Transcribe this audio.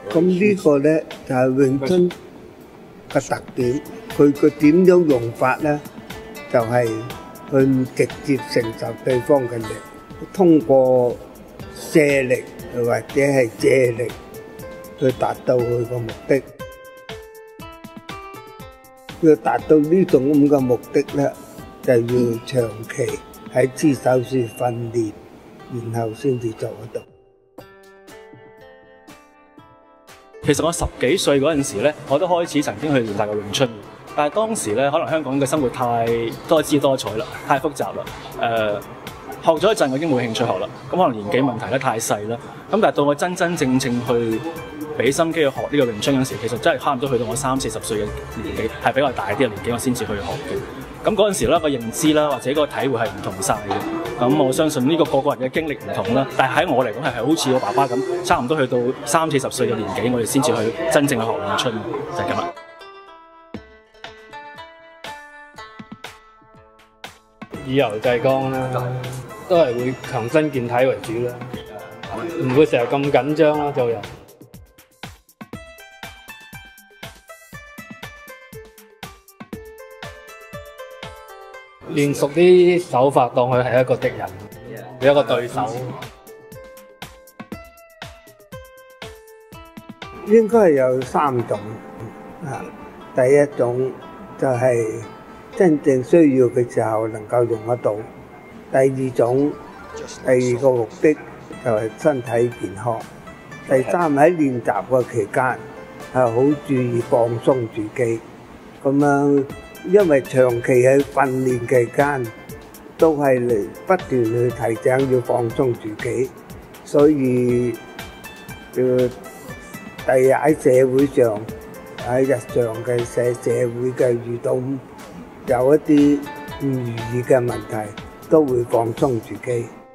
咁呢個咧就係詠春嘅特點，佢個點樣用法咧，就係去直接承受對方嘅力，通過卸力或者係借力去達到佢個目的。要達到呢種咁嘅目的咧，就要長期喺支手處訓練，然後先至做得到。 其實我10幾歲嗰陣時咧，我都開始曾經去練習過詠春，但係當時咧，可能香港嘅生活太多姿多彩啦，太複雜啦。學咗一陣，我已經冇興趣學啦。咁可能年紀問題咧太細啦。咁但係到我真真正正去俾心機去學呢個詠春嗰陣時，其實真係差唔多去到我30、40歲嘅年紀，係比較大啲嘅年紀，我先至去學嘅。咁嗰陣時咧，個認知啦，或者個體會係唔同晒嘅。咁我相信呢個個人嘅經歷唔同啦，但係喺我嚟講係好似我爸爸咁，差唔多去到30、40歲嘅年紀，我哋先至去真正去學詠春，就係咁啦。 以柔制剛啦，都係會強身健體為主啦，唔會成日咁緊張啦做人。練熟啲手法，當佢係一個敵人，一個對手。 應該係有3種啊。第一種就係真正需要嘅時候能夠用得到；第二種，第二個目的就係身體健康；第三喺練習嘅期間係好注意放鬆自己，咁樣。因為長期喺訓練期間都係嚟不斷去提醒要放鬆自己，所以第日喺社會上喺日常嘅社會嘅遇到有一啲唔如意嘅問題，都會放鬆自己。